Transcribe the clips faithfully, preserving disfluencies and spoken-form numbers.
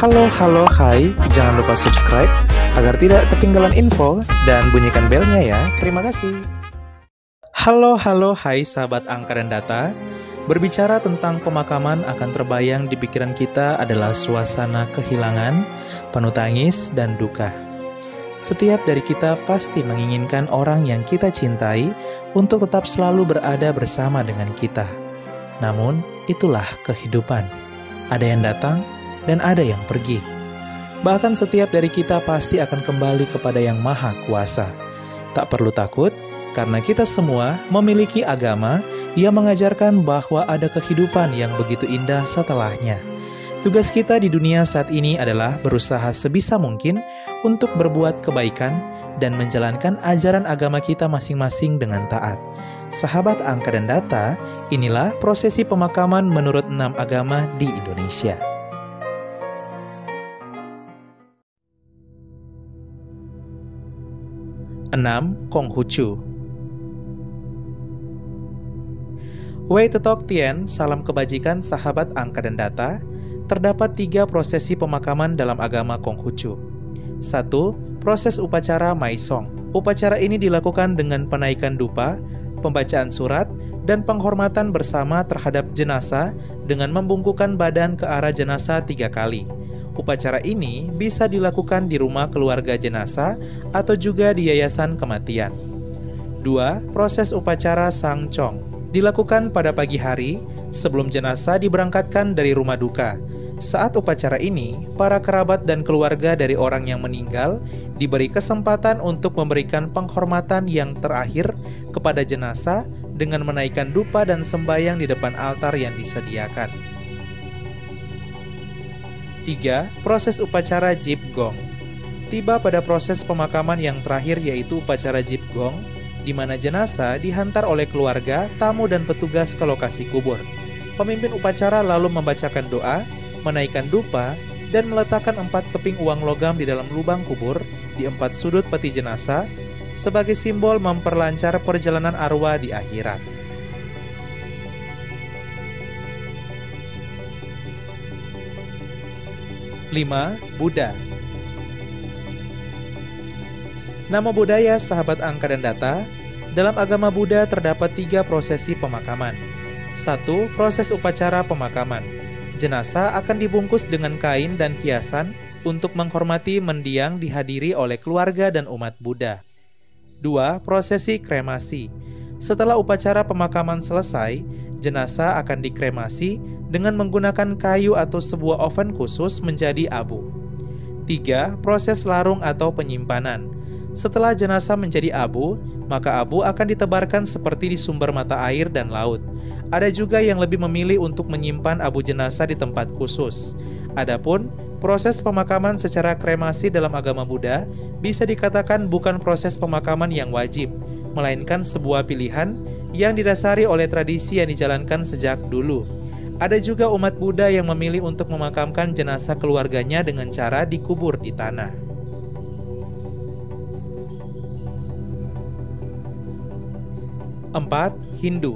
Halo, halo, hai. Jangan lupa subscribe agar tidak ketinggalan info dan bunyikan belnya ya. Terima kasih. Halo, halo, hai sahabat angka dan data. Berbicara tentang pemakaman akan terbayang di pikiran kita adalah suasana kehilangan, penuh tangis dan duka. Setiap dari kita pasti menginginkan orang yang kita cintai untuk tetap selalu berada bersama dengan kita. Namun, itulah kehidupan. Ada yang datang dan ada yang pergi. Bahkan setiap dari kita pasti akan kembali kepada Yang Maha Kuasa. Tak perlu takut, karena kita semua memiliki agama yang mengajarkan bahwa ada kehidupan yang begitu indah setelahnya. Tugas kita di dunia saat ini adalah berusaha sebisa mungkin untuk berbuat kebaikan dan menjalankan ajaran agama kita masing-masing dengan taat. Sahabat angka dan data, inilah prosesi pemakaman menurut enam agama di Indonesia. enam. Konghucu. Wei Tetok Tien, salam kebajikan sahabat angka dan data. Terdapat tiga prosesi pemakaman dalam agama Konghucu. Satu. Proses upacara Maisong. Upacara ini dilakukan dengan penaikan dupa, pembacaan surat, dan penghormatan bersama terhadap jenazah dengan membungkukkan badan ke arah jenazah tiga kali. Upacara ini bisa dilakukan di rumah keluarga jenazah atau juga di yayasan kematian. Dua. Proses upacara Sangchong. Dilakukan pada pagi hari sebelum jenazah diberangkatkan dari rumah duka. Saat upacara ini, para kerabat dan keluarga dari orang yang meninggal diberi kesempatan untuk memberikan penghormatan yang terakhir kepada jenazah dengan menaikkan dupa dan sembahyang di depan altar yang disediakan. Tiga. Proses upacara Jip Gong. Tiba pada proses pemakaman yang terakhir yaitu upacara Jip Gong, di mana jenazah dihantar oleh keluarga, tamu dan petugas ke lokasi kubur. Pemimpin upacara lalu membacakan doa, menaikkan dupa, dan meletakkan empat keping uang logam di dalam lubang kubur di empat sudut peti jenazah sebagai simbol memperlancar perjalanan arwah di akhirat. lima. Buddha. Nama budaya sahabat angka dan data. Dalam agama Buddha terdapat tiga prosesi pemakaman. Satu. Proses upacara pemakaman. Jenazah akan dibungkus dengan kain dan hiasan untuk menghormati mendiang dihadiri oleh keluarga dan umat Buddha. Dua. Prosesi kremasi. Setelah upacara pemakaman selesai, jenazah akan dikremasi dengan menggunakan kayu atau sebuah oven khusus menjadi abu. Tiga. Proses larung atau penyimpanan. Setelah jenazah menjadi abu, maka abu akan ditebarkan seperti di sumber mata air dan laut. Ada juga yang lebih memilih untuk menyimpan abu jenazah di tempat khusus. Adapun proses pemakaman secara kremasi dalam agama Buddha bisa dikatakan bukan proses pemakaman yang wajib, melainkan sebuah pilihan yang didasari oleh tradisi yang dijalankan sejak dulu. Ada juga umat Buddha yang memilih untuk memakamkan jenazah keluarganya dengan cara dikubur di tanah. Empat. Hindu.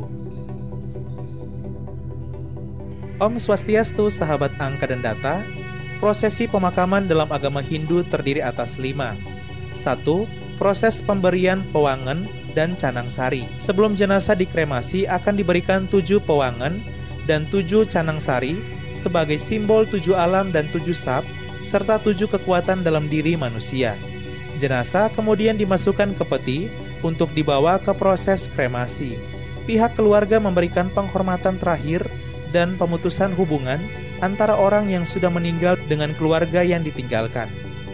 Om Swastiastu sahabat angka dan data. Prosesi pemakaman dalam agama Hindu terdiri atas lima. Satu. Proses pemberian pewangen dan canang sari. Sebelum jenazah dikremasi akan diberikan tujuh pewangen dan tujuh canang sari sebagai simbol tujuh alam dan tujuh sab serta tujuh kekuatan dalam diri manusia. Jenazah kemudian dimasukkan ke peti untuk dibawa ke proses kremasi. Pihak keluarga memberikan penghormatan terakhir dan pemutusan hubungan antara orang yang sudah meninggal dengan keluarga yang ditinggalkan.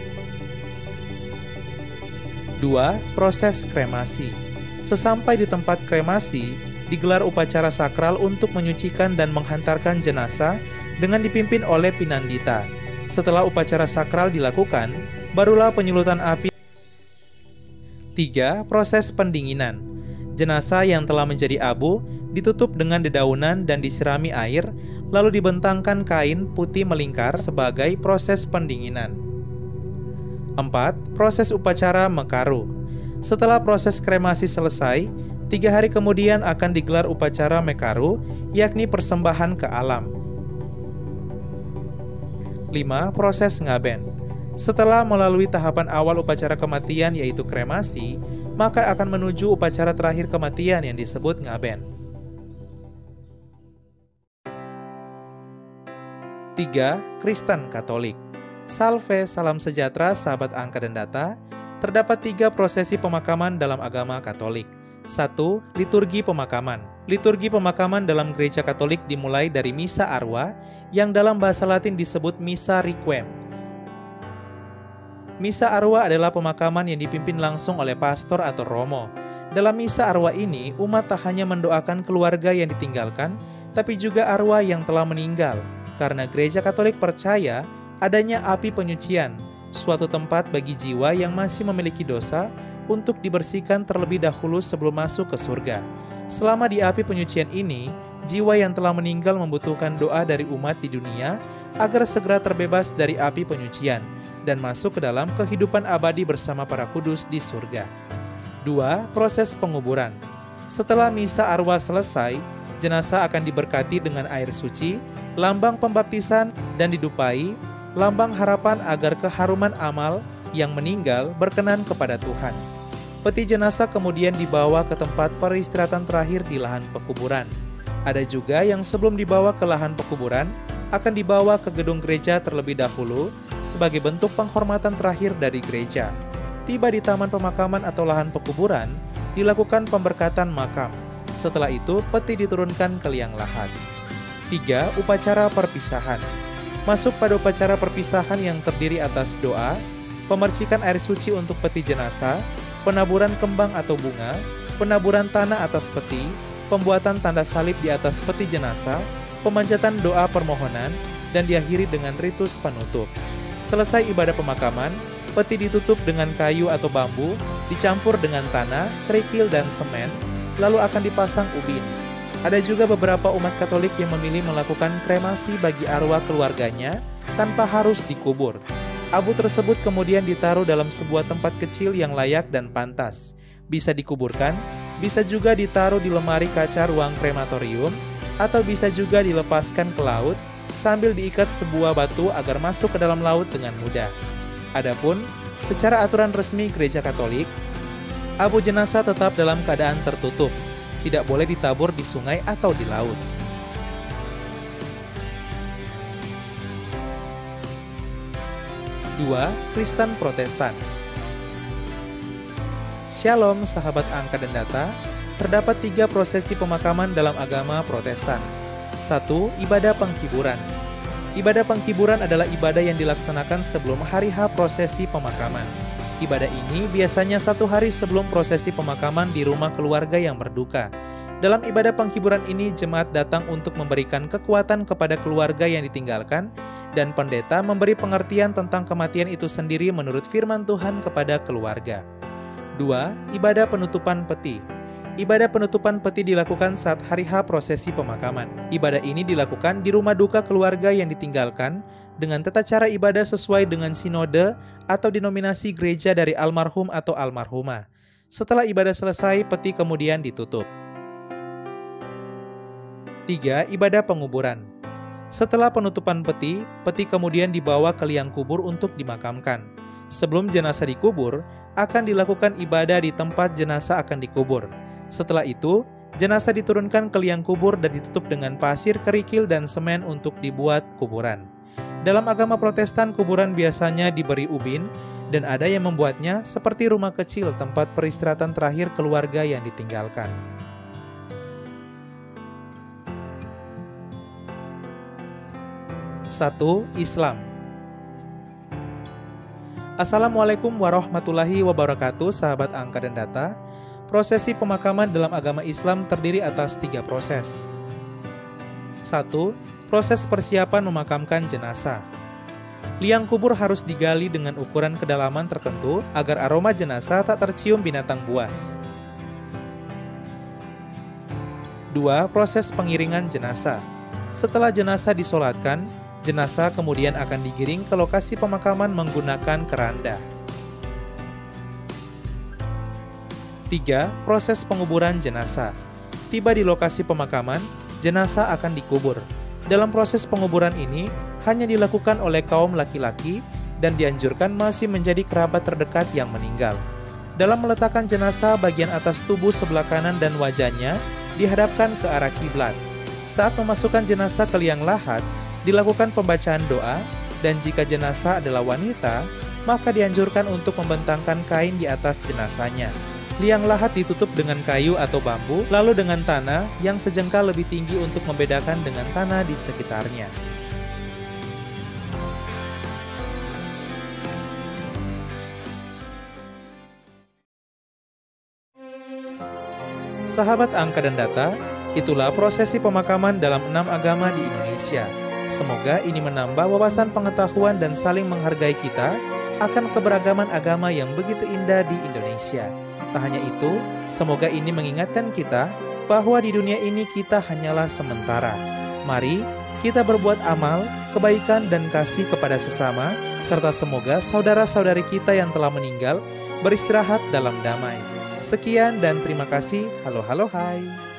Dua. Proses kremasi. Sesampai di tempat kremasi, digelar upacara sakral untuk menyucikan dan menghantarkan jenazah dengan dipimpin oleh Pinandita. Setelah upacara sakral dilakukan, barulah penyulutan api. Tiga. Proses pendinginan. Jenazah yang telah menjadi abu ditutup dengan dedaunan dan disirami air, lalu dibentangkan kain putih melingkar sebagai proses pendinginan. Empat. Proses upacara Mekaru. Setelah proses kremasi selesai, tiga hari kemudian akan digelar upacara Mekaru, yakni persembahan ke alam. lima. Proses ngaben. Setelah melalui tahapan awal upacara kematian yaitu kremasi, maka akan menuju upacara terakhir kematian yang disebut ngaben. tiga. Kristen Katolik. Salve, salam sejahtera sahabat angka dan data. Terdapat tiga prosesi pemakaman dalam agama Katolik. satu. Liturgi pemakaman. Liturgi pemakaman dalam gereja Katolik dimulai dari Misa Arwa yang dalam bahasa Latin disebut Misa Requiem. Misa Arwa adalah pemakaman yang dipimpin langsung oleh pastor atau romo. Dalam Misa Arwa ini, umat tak hanya mendoakan keluarga yang ditinggalkan, tapi juga arwah yang telah meninggal, karena gereja Katolik percaya adanya api penyucian, suatu tempat bagi jiwa yang masih memiliki dosa untuk dibersihkan terlebih dahulu sebelum masuk ke surga. Selama di api penyucian ini, jiwa yang telah meninggal membutuhkan doa dari umat di dunia agar segera terbebas dari api penyucian dan masuk ke dalam kehidupan abadi bersama para kudus di surga. dua. Proses penguburan. Setelah Misa Arwa selesai, jenazah akan diberkati dengan air suci, lambang pembaptisan, dan didupai, lambang harapan agar keharuman amal yang meninggal berkenan kepada Tuhan. Peti jenazah kemudian dibawa ke tempat peristirahatan terakhir di lahan pekuburan. Ada juga yang sebelum dibawa ke lahan pekuburan, akan dibawa ke gedung gereja terlebih dahulu sebagai bentuk penghormatan terakhir dari gereja. Tiba di taman pemakaman atau lahan pekuburan, dilakukan pemberkatan makam. Setelah itu, peti diturunkan ke liang lahat. tiga. Upacara perpisahan. Masuk pada upacara perpisahan yang terdiri atas doa, pemercikan air suci untuk peti jenazah, penaburan kembang atau bunga, penaburan tanah atas peti, pembuatan tanda salib di atas peti jenazah, pemanjatan doa permohonan, dan diakhiri dengan ritus penutup. Selesai ibadah pemakaman, peti ditutup dengan kayu atau bambu, dicampur dengan tanah, kerikil, dan semen, lalu akan dipasang ubin. Ada juga beberapa umat Katolik yang memilih melakukan kremasi bagi arwah keluarganya tanpa harus dikubur. Abu tersebut kemudian ditaruh dalam sebuah tempat kecil yang layak dan pantas. Bisa dikuburkan, bisa juga ditaruh di lemari kaca ruang krematorium, atau bisa juga dilepaskan ke laut sambil diikat sebuah batu agar masuk ke dalam laut dengan mudah. Adapun secara aturan resmi Gereja Katolik, abu jenazah tetap dalam keadaan tertutup, tidak boleh ditabur di sungai atau di laut. dua. Kristen Protestan. Shalom sahabat angka dan data. Terdapat tiga prosesi pemakaman dalam agama Protestan. satu. Ibadah penghiburan. Ibadah penghiburan adalah ibadah yang dilaksanakan sebelum hari H prosesi pemakaman. Ibadah ini biasanya satu hari sebelum prosesi pemakaman di rumah keluarga yang berduka. Dalam ibadah penghiburan ini, jemaat datang untuk memberikan kekuatan kepada keluarga yang ditinggalkan, dan pendeta memberi pengertian tentang kematian itu sendiri menurut firman Tuhan kepada keluarga. dua. Ibadah penutupan peti. Ibadah penutupan peti dilakukan saat hari H prosesi pemakaman. Ibadah ini dilakukan di rumah duka keluarga yang ditinggalkan dengan tata cara ibadah sesuai dengan sinode atau denominasi gereja dari almarhum atau almarhumah. Setelah ibadah selesai, peti kemudian ditutup. tiga. Ibadah penguburan. Setelah penutupan peti, peti kemudian dibawa ke liang kubur untuk dimakamkan. Sebelum jenazah dikubur, akan dilakukan ibadah di tempat jenazah akan dikubur. Setelah itu, jenazah diturunkan ke liang kubur dan ditutup dengan pasir, kerikil, dan semen untuk dibuat kuburan. Dalam agama Protestan, kuburan biasanya diberi ubin, dan ada yang membuatnya seperti rumah kecil tempat peristirahatan terakhir keluarga yang ditinggalkan. satu. Islam. Assalamualaikum warahmatullahi wabarakatuh, sahabat angka dan data. Prosesi pemakaman dalam agama Islam terdiri atas tiga proses. satu. Proses persiapan memakamkan jenazah. Liang kubur harus digali dengan ukuran kedalaman tertentu agar aroma jenazah tak tercium binatang buas. dua. Proses pengiringan jenazah. Setelah jenazah disolatkan, jenazah kemudian akan digiring ke lokasi pemakaman menggunakan keranda. tiga. Proses penguburan jenazah. Tiba di lokasi pemakaman, jenazah akan dikubur. Dalam proses penguburan ini, hanya dilakukan oleh kaum laki-laki dan dianjurkan masih menjadi kerabat terdekat yang meninggal. Dalam meletakkan jenazah, bagian atas tubuh sebelah kanan dan wajahnya dihadapkan ke arah kiblat. Saat memasukkan jenazah ke liang lahat, dilakukan pembacaan doa, dan jika jenazah adalah wanita, maka dianjurkan untuk membentangkan kain di atas jenazahnya. Liang lahat ditutup dengan kayu atau bambu, lalu dengan tanah yang sejengkal lebih tinggi untuk membedakan dengan tanah di sekitarnya. Sahabat Angka dan Data, itulah prosesi pemakaman dalam enam agama di Indonesia. Semoga ini menambah wawasan pengetahuan dan saling menghargai kita akan keberagaman agama yang begitu indah di Indonesia. Tak hanya itu, semoga ini mengingatkan kita bahwa di dunia ini kita hanyalah sementara. Mari kita berbuat amal, kebaikan dan kasih kepada sesama, serta semoga saudara-saudari kita yang telah meninggal beristirahat dalam damai. Sekian dan terima kasih. Halo halo hai.